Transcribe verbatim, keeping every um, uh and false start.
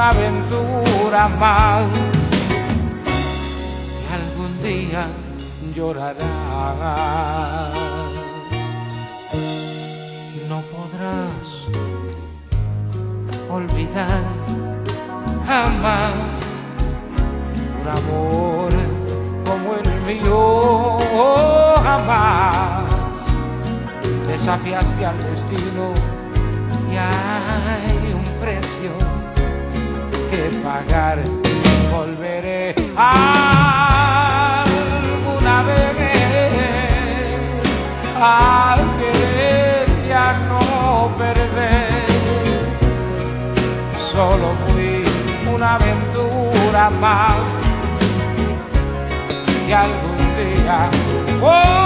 una aventura más que algún día llorarás. No podrás olvidar jamás un amor como el mío. Jamás desafiaste al destino y hay un precio que pagar. Volveré alguna vez a querer y a no perder. Solo fui una aventura más y algún día oh,